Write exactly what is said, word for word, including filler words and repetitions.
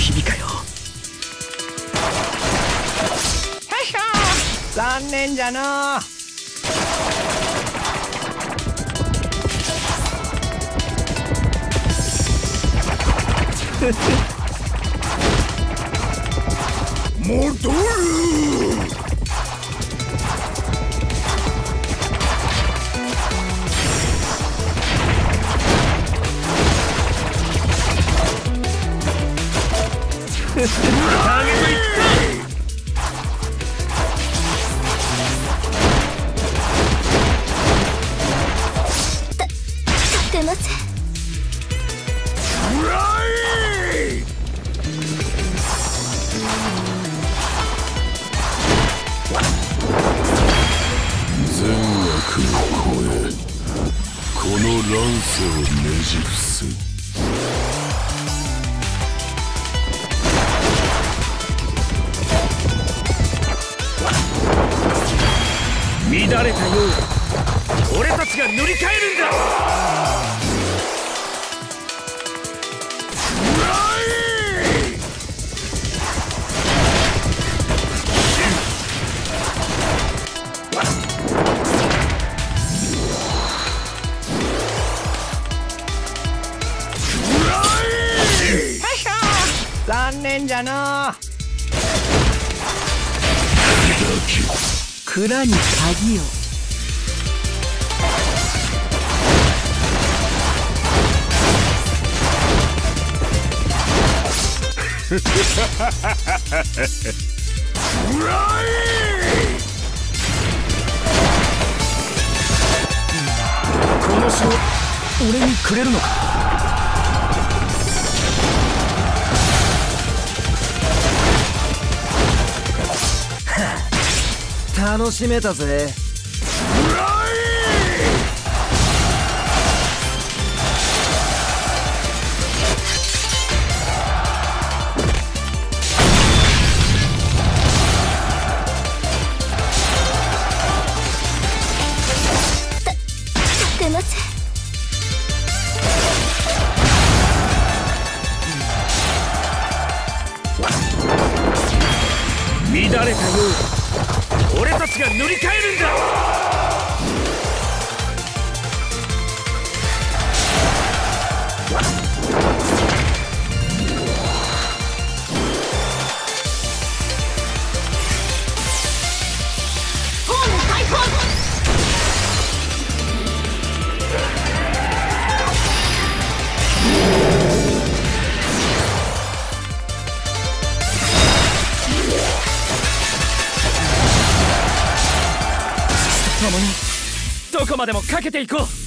日々かよ。 残念じゃのう。戻る。 出ません。 善悪を超え、この乱世をねじ伏せ。 乱れたよう俺たちが塗り替えるんだ。 残念じゃのう。 蔵に鍵を。この城俺にくれるのか。楽しめたぜ。 出ません。 乱れたよう俺たちが塗り替えるんだ。 ホーム開放。 共にどこまでもかけていこう。